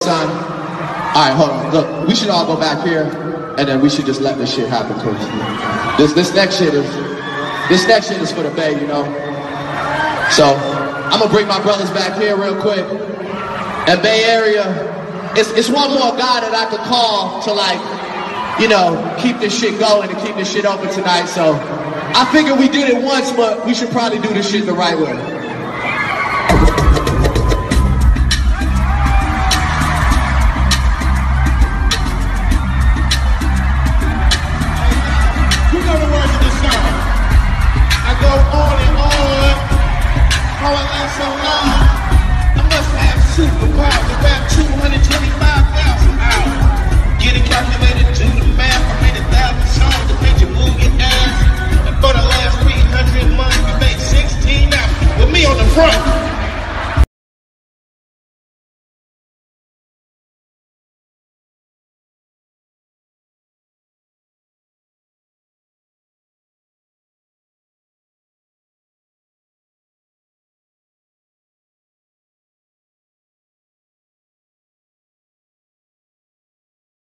son. All right, hold on. Look, we should all go back here, and then we should just let this shit happen, cause this next shit is for the Bay, you know. So I'm gonna bring my brothers back here real quick. And Bay Area, it's one more guy that I could call to, like, you know, keep this shit going and keep this shit open tonight. So I figured we did it once, but we should probably do this shit the right way.